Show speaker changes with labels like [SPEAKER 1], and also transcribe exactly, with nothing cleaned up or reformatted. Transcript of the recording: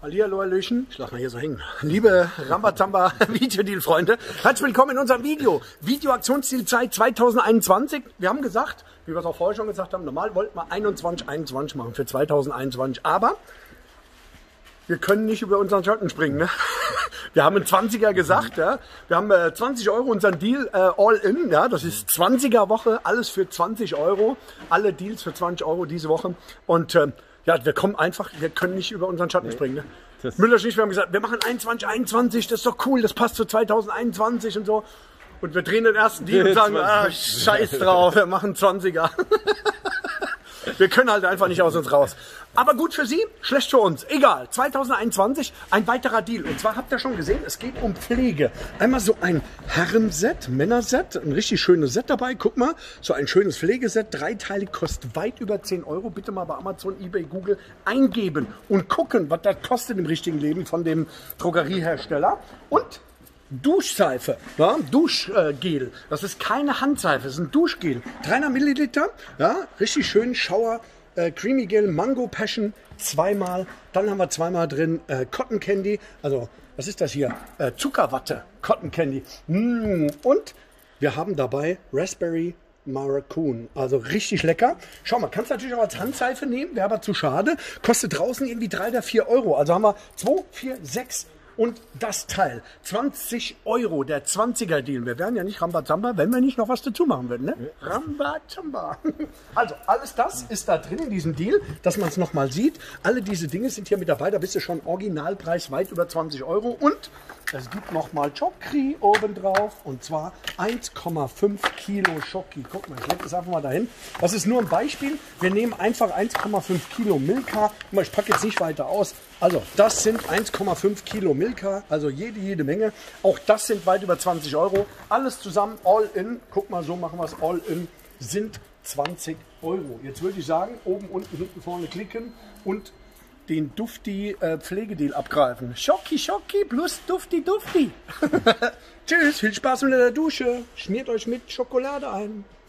[SPEAKER 1] Hallihallo, Hallöchen. Ich lasse mal hier so hängen. Liebe Rambazamba Videodeal-Freunde, herzlich willkommen in unserem Video. Videoaktionszielzeit zweitausendeinundzwanzig. Wir haben gesagt, wie wir es auch vorher schon gesagt haben, normal wollten wir einundzwanzig einundzwanzig machen für zweitausendeinundzwanzig. Aber wir können nicht über unseren Schatten springen. Ne? Wir haben einen zwanziger gesagt. Ja? Wir haben äh, zwanzig Euro unseren Deal äh, all in. Ja? Das ist zwanziger Woche, alles für zwanzig Euro. Alle Deals für zwanzig Euro diese Woche. Und äh, ja, wir kommen einfach, wir können nicht über unseren Schatten nee, springen. Ne? Müller und ich, wir haben gesagt, wir machen einundzwanzig einundzwanzig, das ist doch cool, das passt zu zweitausendeinundzwanzig und so. Und wir drehen den ersten Deal und sagen, ah, scheiß drauf, wir machen zwanziger. Wir können halt einfach nicht aus uns raus. Aber gut für Sie, schlecht für uns. Egal, zweitausendeinundzwanzig ein weiterer Deal. Und zwar habt ihr schon gesehen, es geht um Pflege. Einmal so ein Herrenset, Männerset, ein richtig schönes Set dabei. Guck mal, so ein schönes Pflegeset, dreiteilig, kostet weit über zehn Euro. Bitte mal bei Amazon, eBay, Google eingeben und gucken, was das kostet im richtigen Leben von dem Drogeriehersteller. Und Duschseife, ja, Duschgel. Das ist keine Handseife, das ist ein Duschgel. dreihundert Milliliter, ja, richtig schön Shower, äh, Creamy Gel, Mango Passion, zweimal. Dann haben wir zweimal drin äh, Cotton Candy, also was ist das hier? Äh, Zuckerwatte, Cotton Candy. Mm, und wir haben dabei Raspberry Maracun, also richtig lecker. Schau mal, kannst du natürlich auch als Handseife nehmen, wäre aber zu schade. Kostet draußen irgendwie drei oder vier Euro. Also haben wir zwei, vier, sechs. Und das Teil, zwanzig Euro, der zwanziger Deal. Wir wären ja nicht Rambazamba, wenn wir nicht noch was dazu machen würden. Ne? Rambazamba. Also alles das ist da drin in diesem Deal, dass man es nochmal sieht. Alle diese Dinge sind hier mit dabei. Da bist du schon Originalpreis weit über zwanzig Euro. Und es gibt nochmal Chocri oben drauf. Und zwar eins Komma fünf Kilo Schoki. Guck mal, ich lege das einfach mal dahin. Das ist nur ein Beispiel. Wir nehmen einfach eins Komma fünf Kilo Milka. Guck mal, ich packe jetzt nicht weiter aus. Also, das sind eins Komma fünf Kilo Milka, also jede, jede Menge. Auch das sind weit über zwanzig Euro. Alles zusammen, all in, guck mal, so machen wir es, all in, sind zwanzig Euro. Jetzt würde ich sagen, oben, unten, hinten, vorne klicken und den Dufti äh, Pflegedeal abgreifen. Schocki, Schocki plus Dufti, Dufti. Tschüss, viel Spaß mit der Dusche. Schmiert euch mit Schokolade ein.